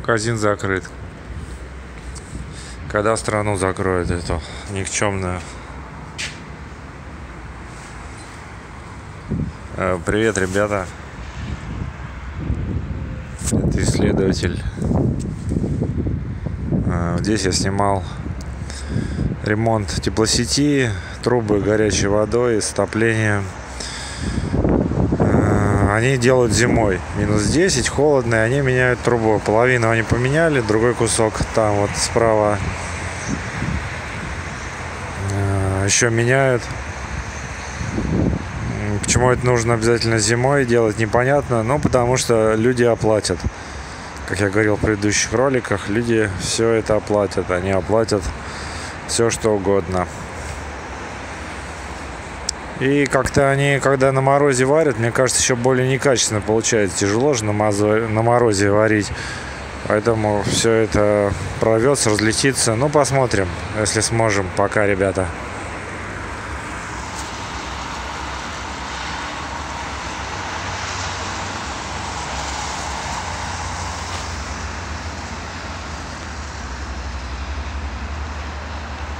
магазин закрыт. Когда страну закроют эту никчемную? Привет, ребята. Это исследователь. Здесь я снимал ремонт теплосети, трубы горячей водой, отопление. Они делают зимой. -10, холодно, и они меняют трубу. Половину они поменяли, другой кусок там вот справа еще меняют. Почему это нужно обязательно зимой делать, непонятно. Ну, потому что люди оплатят. Как я говорил в предыдущих роликах, люди все это оплатят. Они оплатят все, что угодно. И как-то они, когда на морозе варят, мне кажется, еще более некачественно получается. Тяжело же на морозе варить. Поэтому все это прорвется, разлетится. Ну, посмотрим, если сможем. Пока, ребята.